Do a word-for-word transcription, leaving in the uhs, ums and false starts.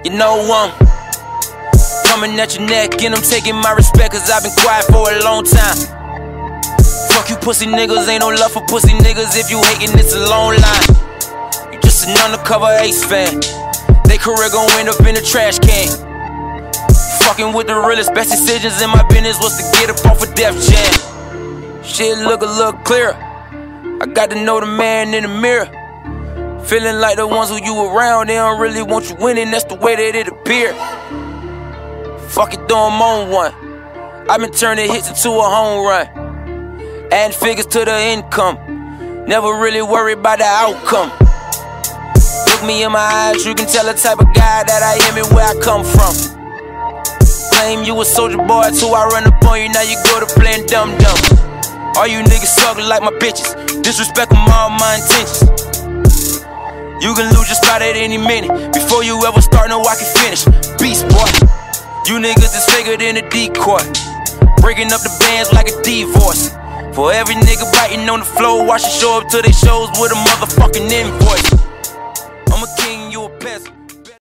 You know I'm coming at your neck and I'm taking my respect, cause I've been quiet for a long time. Fuck you pussy niggas, ain't no love for pussy niggas. If you hatin', it's a long line. You just an undercover Ace fan. They career gon' end up in the trash can. Fucking with the realest, best decisions in my business was to get up off a Def Jam. Shit look a little clearer. I got to know the man in the mirror. Feeling like the ones who you around, they don't really want you winning, that's the way that it appear. Fuck it, though I'm on one. I've been turning hits into a home run. Adding figures to the income. Never really worried about the outcome. Look me in my eyes, you can tell the type of guy that I am and where I come from. Claim you a soldier boy till I run up on you, now you go to playing dumb-dumb. All you niggas suck like my bitches, disrespect them all my intentions. You can lose your spot at any minute. Before you ever start, no I can finish. Beast boy, you niggas is bigger than a decoy, breaking up the bands like a divorce. For every nigga biting on the floor, watch it show up to their shows with a motherfucking invoice.